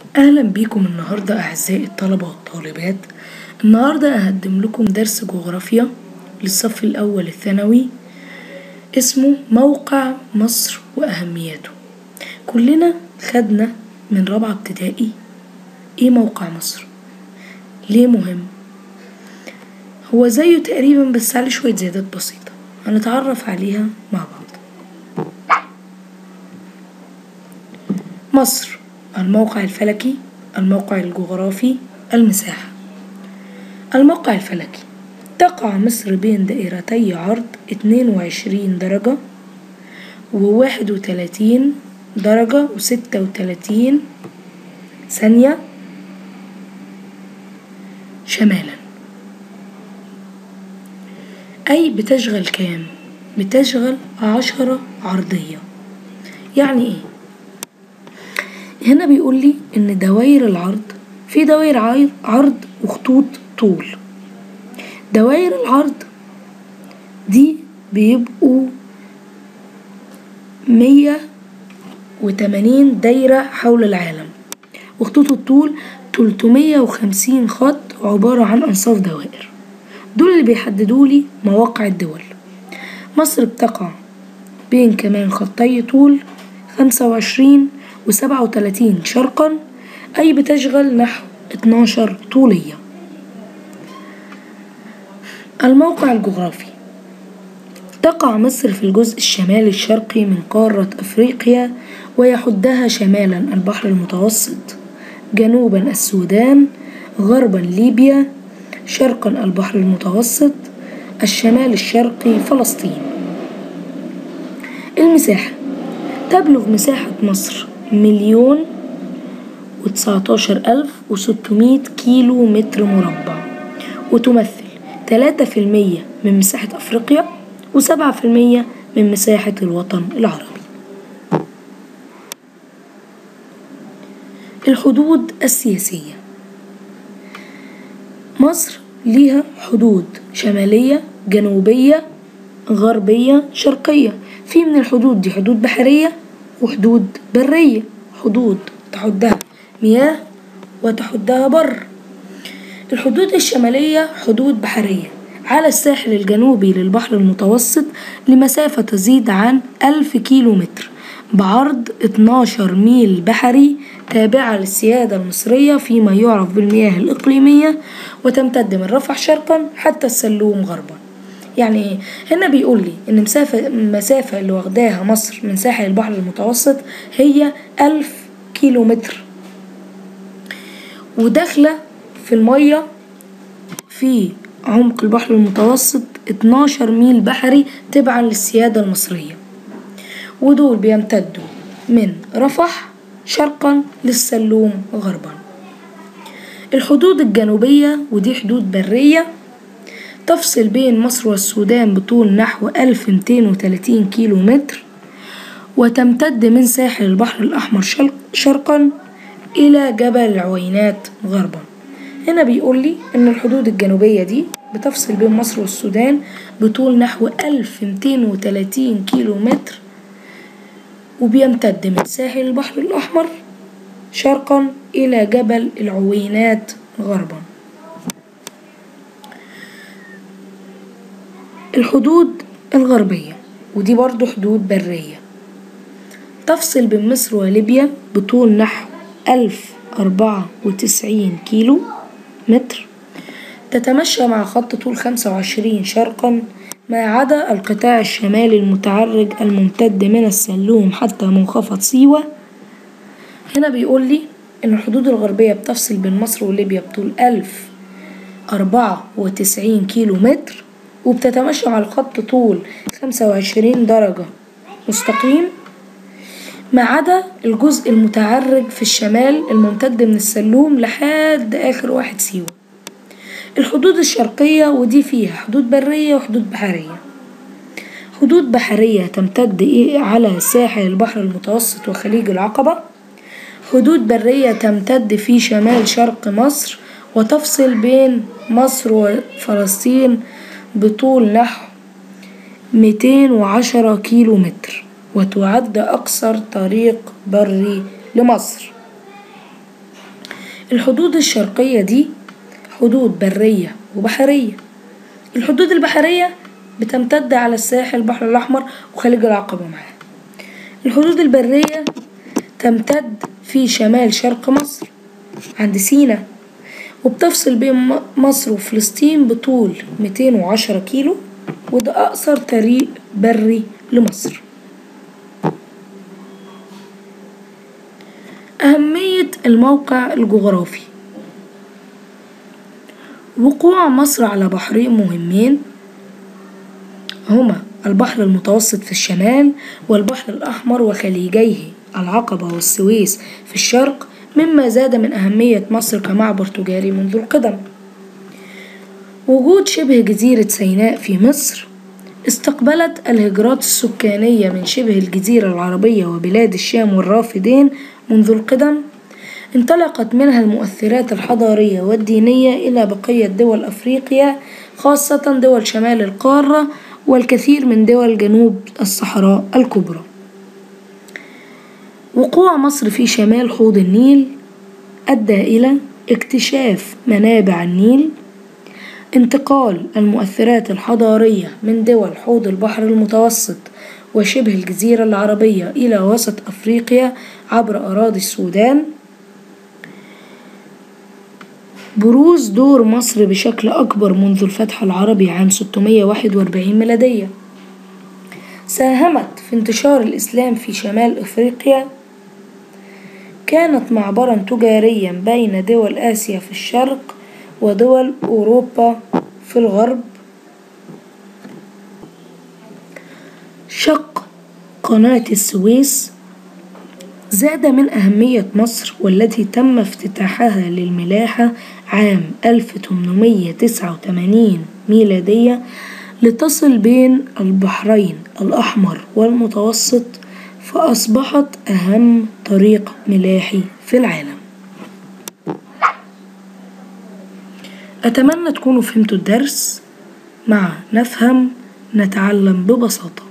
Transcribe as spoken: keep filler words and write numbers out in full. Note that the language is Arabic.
أهلا بيكم النهاردة أعزائي الطلبة والطالبات. النهاردة هقدم لكم درس جغرافيا للصف الأول الثانوي اسمه موقع مصر وأهمياته. كلنا خدنا من رابعة ابتدائي إيه موقع مصر؟ ليه مهم؟ هو زيه تقريبا بس عليه شوية زيادات بسيطة هنتعرف عليها مع بعض. مصر: الموقع الفلكي، الموقع الجغرافي، المساحة. الموقع الفلكي: تقع مصر بين دائرتي عرض اتنين وعشرين درجة وواحد وتلاتين درجة وستة وتلاتين ثانية شمالا، أي بتشغل كام؟ بتشغل عشرة عرضية. يعني ايه؟ هنا بيقول لي إن دوائر العرض في دوائر عرض وخطوط طول. دوائر العرض دي بيبقوا مية وتمانين دايرة حول العالم، وخطوط الطول تلتمية وخمسين خط عبارة عن أنصاف دوائر. دول اللي بيحددولي مواقع الدول. مصر بتقع بين كمان خطي طول خمسة وعشرين وسبعة وتلاتين شرقا، أي بتشغل نحو اتناشر طولية. الموقع الجغرافي: تقع مصر في الجزء الشمالي الشرقي من قارة أفريقيا، ويحدها شمالا البحر المتوسط، جنوبا السودان، غربا ليبيا، شرقا البحر المتوسط، الشمال الشرقي فلسطين. المساحة: تبلغ مساحة مصر مليون وتسعتاشر ألف وستمية كيلو متر مربع، وتمثل تلاتة في المية من مساحة أفريقيا وسبعة في المية من مساحة الوطن العربي. الحدود السياسية: مصر ليها حدود شمالية، جنوبية، غربية، شرقية. في من الحدود دي حدود بحرية وحدود برية. حدود تحدها مياه وتحدها بر. الحدود الشمالية حدود بحرية على الساحل الجنوبي للبحر المتوسط لمسافة تزيد عن ألف كيلو متر، بعرض اتناشر ميل بحري، تابعة للسيادة المصرية فيما يعرف بالمياه الإقليمية، وتمتد من رفح شرقا حتى السلوم غربا. يعني ايه؟ هنا بيقول لي ان مسافة المسافة اللي واخداها مصر من ساحل البحر المتوسط هي ألف كيلو متر، وداخلة في المية في عمق البحر المتوسط اتناشر ميل بحري تبعا للسيادة المصرية، ودول بيمتدوا من رفح شرقا للسلوم غربا. الحدود الجنوبية ودي حدود برية تفصل بين مصر والسودان بطول نحو ألف ميتين وتلاتين كيلو متر، وتمتد من ساحل البحر الأحمر شرقا إلى جبل العوينات غربا. هنا بيقول لي إن الحدود الجنوبية دي بتفصل بين مصر والسودان بطول نحو ألف ميتين وتلاتين كيلو متر، وبيمتد من ساحل البحر الأحمر شرقا إلى جبل العوينات غربا. الحدود الغربية ودي برضو حدود برية تفصل بين مصر وليبيا بطول نحو ألف أربعة وتسعين كيلو متر، تتمشى مع خط طول خمسة وعشرين شرقا ما عدا القطاع الشمالي المتعرج الممتد من السلوم حتى منخفض سيوة. هنا بيقول لي إن الحدود الغربية بتفصل بين مصر وليبيا بطول ألف أربعة وتسعين كيلو متر، وبتتمشى على الخط طول خمسة وعشرين درجة مستقيم ما عدا الجزء المتعرج في الشمال الممتد من السلوم لحد آخر واحد سيوة. الحدود الشرقية ودي فيها حدود برية وحدود بحرية. حدود بحرية تمتد على ساحل البحر المتوسط وخليج العقبة. حدود برية تمتد في شمال شرق مصر وتفصل بين مصر وفلسطين بطول نحو ميتين وعشرة كيلو متر، وتعد أقصر طريق بري لمصر. الحدود الشرقية دي حدود برية وبحرية. الحدود البحرية بتمتد على الساحل البحر الأحمر وخليج العقبة معاه. الحدود البرية تمتد في شمال شرق مصر عند سيناء، وبتفصل بين مصر وفلسطين بطول مئتين وعشرة كيلو، وده أقصر طريق بري لمصر. أهمية الموقع الجغرافي: وقوع مصر على بحرين مهمين هما البحر المتوسط في الشمال والبحر الأحمر وخليجيه العقبة والسويس في الشرق، مما زاد من أهمية مصر كمعبر تجاري منذ القدم. وجود شبه جزيرة سيناء في مصر استقبلت الهجرات السكانية من شبه الجزيرة العربية وبلاد الشام والرافدين منذ القدم. انطلقت منها المؤثرات الحضارية والدينية إلى بقية دول أفريقيا، خاصة دول شمال القارة والكثير من دول جنوب الصحراء الكبرى. وقوع مصر في شمال حوض النيل أدى إلى اكتشاف منابع النيل، انتقال المؤثرات الحضارية من دول حوض البحر المتوسط وشبه الجزيرة العربية إلى وسط أفريقيا عبر أراضي السودان، بروز دور مصر بشكل أكبر منذ الفتح العربي عام ستمائة وواحد وأربعين ميلادية، ساهمت في انتشار الإسلام في شمال أفريقيا، كانت معبرا تجاريا بين دول آسيا في الشرق ودول أوروبا في الغرب. شق قناة السويس زاد من أهمية مصر، والتي تم افتتاحها للملاحة عام ألف وثمانمائة وتسعة وثمانين ميلادية لتصل بين البحرين الأحمر والمتوسط، فأصبحت أهم طريق ملاحي في العالم. أتمنى تكونوا فهمتوا الدرس. مع نفهم نتعلم ببساطة.